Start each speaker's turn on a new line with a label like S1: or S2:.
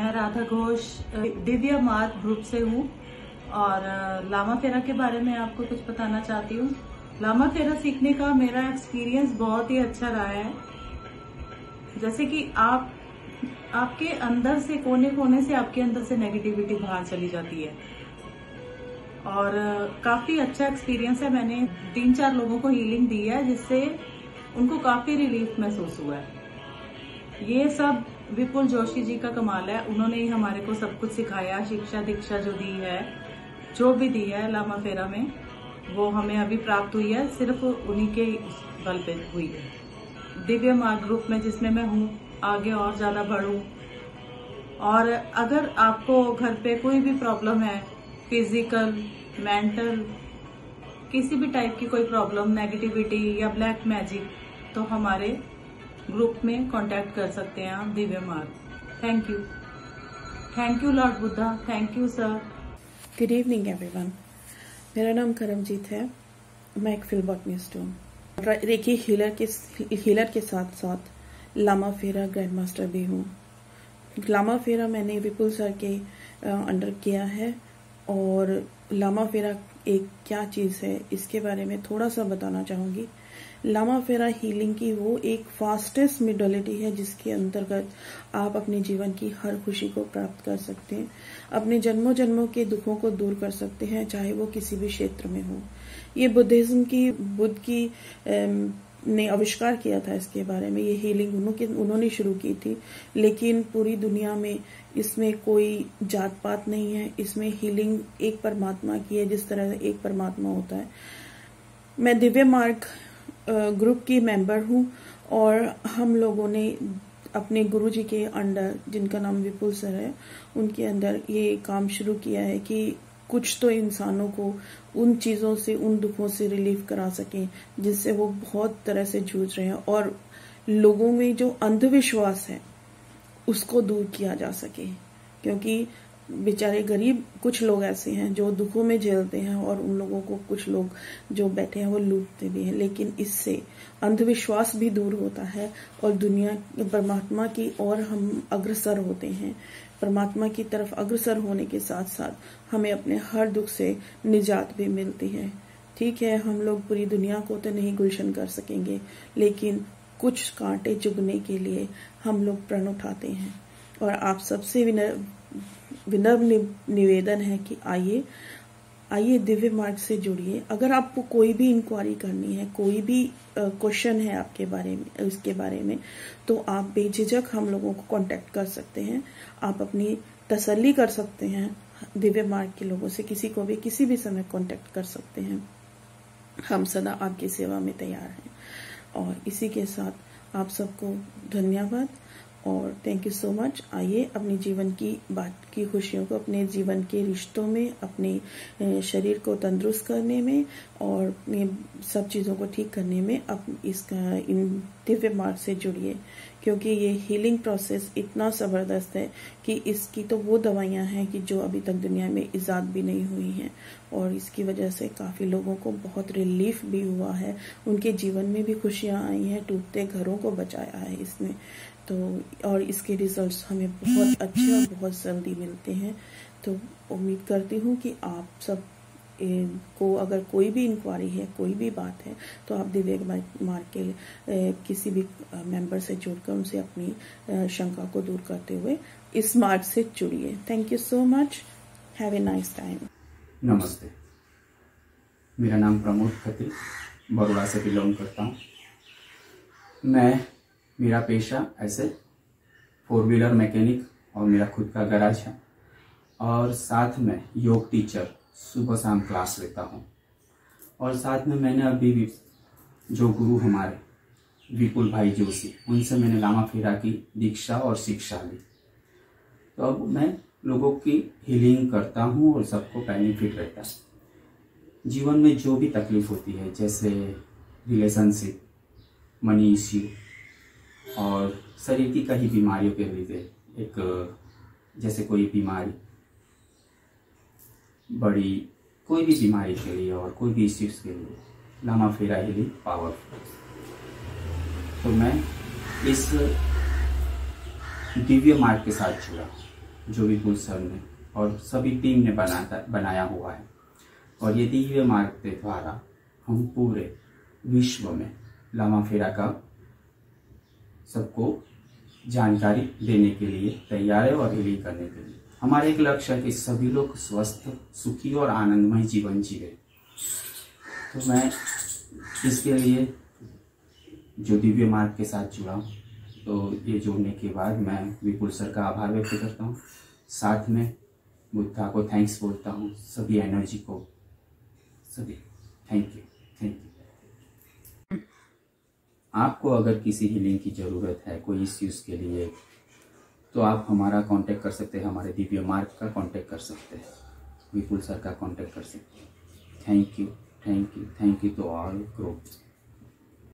S1: मैं राधा घोष दिव्य मार्ग ग्रुप से हूँ और लामा फेरा के बारे में आपको कुछ बताना चाहती हूँ। लामा फेरा सीखने का मेरा एक्सपीरियंस बहुत ही अच्छा रहा है। जैसे कि आपके अंदर से कोने कोने से आपके अंदर से नेगेटिविटी बाहर चली जाती है और काफी अच्छा एक्सपीरियंस है। मैंने 3-4 लोगों को हीलिंग दी है जिससे उनको काफी रिलीफ महसूस हुआ है। ये सब विपुल जोशी जी का कमाल है। उन्होंने ही हमारे को सब कुछ सिखाया, शिक्षा दीक्षा जो दी है, जो भी दी है लामा फेरा में, वो हमें अभी प्राप्त हुई है, सिर्फ उन्हीं के बल पे हुई है। दिव्य मार्ग ग्रुप में जिसमें मैं हूँ, आगे और ज्यादा बढ़ूं। और अगर आपको घर पे कोई भी प्रॉब्लम है, फिजिकल, मेंटल, किसी भी टाइप की कोई प्रॉब्लम, नेगेटिविटी या ब्लैक मैजिक, तो हमारे ग्रुप में कांटेक्ट कर सकते हैं आप, दिव्य मार्ग। Thank you Lord Buddha, thank you sir.
S2: Good evening everyone, मेरा नाम करमजीत है। मैं एक फिलबॉटनिस्ट हूँ, रेकी हीलर के साथ साथ लामा फेरा ग्रैंड मास्टर भी हूँ। लामा फेरा मैंने विपुल सर के अंडर किया है और लामा फेरा एक क्या चीज़ है इसके बारे में थोड़ा सा बताना चाहूँगी। लामा फेरा हीलिंग की वो एक फास्टेस्ट मोडालिटी है जिसके अंतर्गत आप अपने जीवन की हर खुशी को प्राप्त कर सकते हैं, अपने जन्मों जन्मों के दुखों को दूर कर सकते हैं, चाहे वो किसी भी क्षेत्र में हो। ये बुद्ध की ने आविष्कार किया था इसके बारे में। ये हीलिंग उन्होंने शुरू की थी, लेकिन पूरी दुनिया में इसमें कोई जात पात नहीं है। इसमें हीलिंग एक परमात्मा की है, जिस तरह एक परमात्मा होता है। मैं दिव्य मार्ग ग्रुप की मेंबर हूँ और हम लोगों ने अपने गुरुजी के अंडर, जिनका नाम विपुल सर है, उनके अंदर ये काम शुरू किया है कि कुछ तो इंसानों को उन चीज़ों से, उन दुखों से रिलीफ करा सकें जिससे वो बहुत तरह से जूझ रहे हैं, और लोगों में जो अंधविश्वास है उसको दूर किया जा सके। क्योंकि बेचारे गरीब कुछ लोग ऐसे हैं जो दुखों में झेलते हैं और उन लोगों को कुछ लोग जो बैठे हैं वो लूटते भी हैं। लेकिन इससे अंधविश्वास भी दूर होता है और दुनिया परमात्मा की ओर हम अग्रसर होते हैं। परमात्मा की तरफ अग्रसर होने के साथ साथ हमें अपने हर दुख से निजात भी मिलती है। ठीक है, हम लोग पूरी दुनिया को तो नहीं गुलशन कर सकेंगे, लेकिन कुछ कांटे चुगने के लिए हम लोग प्रण उठाते हैं। और आप सबसे विनम्र निवेदन है कि आइए दिव्य मार्ग से जुड़िए। अगर आपको कोई भी इंक्वायरी करनी है, कोई भी क्वेश्चन है आपके बारे में, इसके बारे में, तो आप बेझिझक हम लोगों को कांटेक्ट कर सकते हैं। आप अपनी तसल्ली कर सकते हैं दिव्य मार्ग के लोगों से। किसी को भी किसी भी समय कांटेक्ट कर सकते हैं। हम सदा आपकी सेवा में तैयार हैं। और इसी के साथ आप सबको धन्यवाद और थैंक यू सो मच। आइए अपने जीवन की बात की खुशियों को, अपने जीवन के रिश्तों में, अपने शरीर को तंदुरुस्त करने में और अपने सब चीज़ों को ठीक करने में इन दिव्य मार्ग से जुड़िए। क्योंकि ये हीलिंग प्रोसेस इतना ज़बरदस्त है कि इसकी तो वो दवाइयाँ हैं कि जो अभी तक दुनिया में इजाद भी नहीं हुई हैं, और इसकी वजह से काफ़ी लोगों को बहुत रिलीफ भी हुआ है। उनके जीवन में भी खुशियाँ आई हैं, टूटते घरों को बचाया है इसने। तो और इसके रिजल्ट्स हमें बहुत अच्छे और बहुत जल्दी मिलते हैं। तो उम्मीद करती हूँ कि आप सब को अगर कोई भी इंक्वायरी है, कोई भी बात है, तो आप दिव्य मार्ग के किसी भी मेंबर से जुड़कर उनसे अपनी शंका को दूर करते हुए इस मार्ग से जुड़िए। Thank you so much, have a nice time.
S3: नमस्ते, मेरा नाम प्रमोद खत्री, बड़ौदा से बिलोंग करता हूँ। मेरा पेशा ऐसे 4 व्हीलर मैकेनिक और मेरा खुद का गैराज है, और साथ में योग टीचर, सुबह शाम क्लास लेता हूँ। और साथ में मैंने अभी भी जो गुरु हमारे विपुल भाई जोशी, उनसे मैंने लामा फेरा की दीक्षा और शिक्षा ली। तो अब मैं लोगों की हीलिंग करता हूँ और सबको बेनिफिट रहता है। जीवन में जो भी तकलीफ होती है, जैसे रिलेशनशिप, मनी इश्यू और शरीर की कई बीमारियों के लिए, एक जैसे कोई बीमारी, बड़ी कोई भी बीमारी के लिए और कोई भी इश्यूज के लिए लामा फेरा हीलिंग पावरफुल। तो मैं इस दिव्य मार्ग के साथ जुड़ा, जो विपुल सर ने और सभी टीम ने बनाया हुआ है। और ये दिव्य मार्ग के द्वारा हम पूरे विश्व में लामा फेरा का सबको जानकारी देने के लिए तैयार है और हीलिंग करने के लिए। हमारा एक लक्ष्य है कि सभी लोग स्वस्थ, सुखी और आनंदमय जीवन जिए। तो मैं इसके लिए जो दिव्य मार्ग के साथ जुड़ा हूँ, तो ये जुड़ने के बाद मैं विपुल सर का आभार व्यक्त करता हूँ। साथ में बुद्धा को थैंक्स बोलता हूँ, सभी एनर्जी को, सभी थैंक यू। आपको अगर किसी हीलिंग की ज़रूरत है, कोई इश्यूज के लिए, तो आप हमारा कांटेक्ट कर सकते हैं, हमारे दिव्य मार्ग का कांटेक्ट कर सकते हैं, विपुल सर का कांटेक्ट कर सकते हैं। Thank you to all group.